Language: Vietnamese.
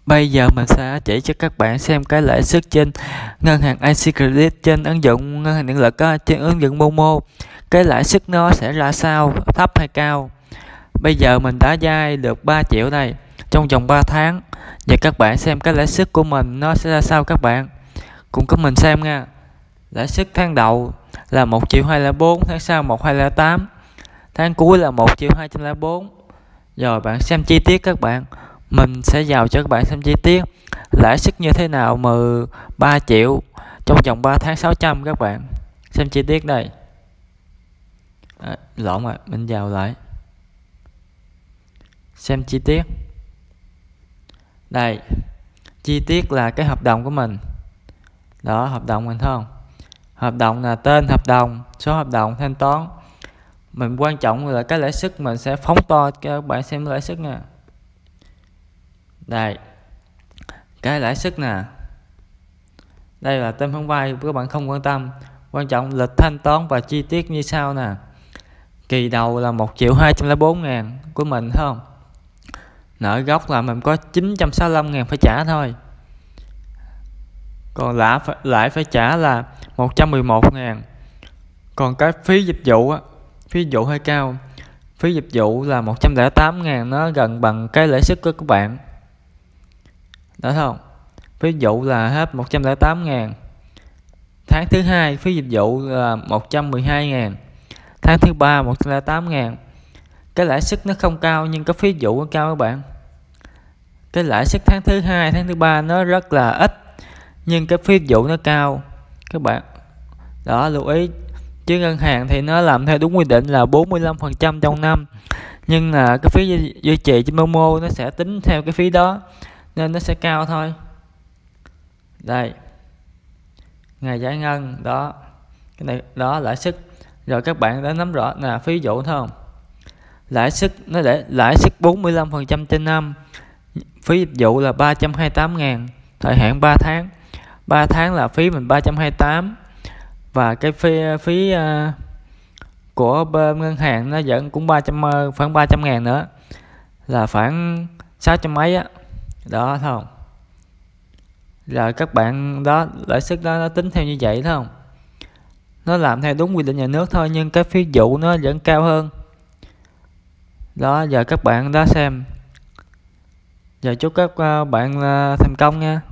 Bây giờ mình sẽ chỉ cho các bạn xem cái lãi suất trên ngân hàng IC Credit trên ứng dụng ngân hàng điện lực á, trên ứng dụng Momo. Cái lãi suất nó sẽ ra sao, thấp hay cao. Bây giờ mình đã vay được 3 triệu đây trong vòng 3 tháng. Và các bạn xem cái lãi suất của mình nó sẽ ra sao các bạn. Cùng các mình xem nha. Lãi suất tháng đầu là 1.204.000, tháng sau 1.208.000, tháng cuối là 1.204.000. Rồi bạn xem chi tiết các bạn. Mình sẽ vào cho các bạn xem chi tiết lãi suất như thế nào mà 3 triệu trong vòng 3 tháng 600 các bạn. Xem chi tiết đây. Lộn rồi, mình vào lại. Xem chi tiết. Đây. Chi tiết là cái hợp đồng của mình. Đó, hợp đồng mình thấy không? Hợp đồng là tên hợp đồng, số hợp đồng, thanh toán. Mình quan trọng là cái lãi suất, mình sẽ phóng to cho các bạn xem lãi suất nè. Đây. Cái lãi suất nè. Đây là tên khoản vay, các bạn không quan tâm. Quan trọng lịch thanh toán và chi tiết như sau nè. Kỳ đầu là 1.204.000 của mình thấy không? Nợ gốc là mình có 965.000 phải trả thôi. Còn lãi phải trả là 111.000. Còn cái phí dịch vụ á, phí dịch vụ hơi cao. Phí dịch vụ là 108.000, nó gần bằng cái lãi suất của các bạn. Đó không? Phí dịch vụ là hết 108.000. Tháng thứ hai phí dịch vụ là 112.000. Tháng thứ ba 108.000. Cái lãi suất nó không cao nhưng cái phí dịch vụ nó cao các bạn. Cái lãi suất tháng thứ hai, tháng thứ ba nó rất là ít nhưng cái phí dịch vụ nó cao các bạn. Đó, lưu ý. Chứ ngân hàng thì nó làm theo đúng quy định là 45% trong năm. Nhưng là cái phí duy trì trên Momo nó sẽ tính theo cái phí đó nên nó sẽ cao thôi. Đây. Ngày giải ngân đó. Cái này đó lãi suất. Rồi các bạn đã nắm rõ là phí dụ thôi không? Lãi suất nó để lãi suất 45% trên năm. Phí dịch vụ là 328.000, thời hạn 3 tháng. 3 tháng là phí mình 328 và cái phí của bên ngân hàng nó vẫn cũng khoảng 300.000 nữa, là khoảng 600 mấy á. Đó thấy không? Rồi các bạn đó, lãi suất đó nó tính theo như vậy thấy không? Nó làm theo đúng quy định nhà nước thôi nhưng cái phí dụ nó vẫn cao hơn. Đó, giờ các bạn đó xem. Giờ chúc các bạn thành công nha.